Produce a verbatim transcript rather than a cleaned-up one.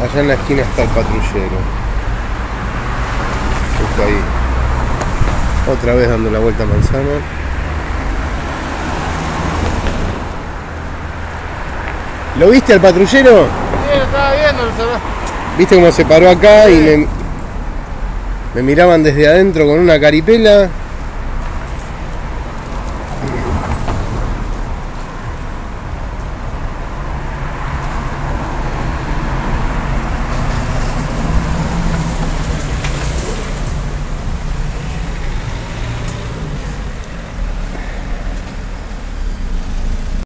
Allá en la esquina está el patrullero. Justo ahí. Otra vez dando la vuelta a manzana. ¿Lo viste al patrullero? Sí, lo estaba viendo. ¿Viste cómo se paró acá? Sí. Y me, me miraban desde adentro con una caripela?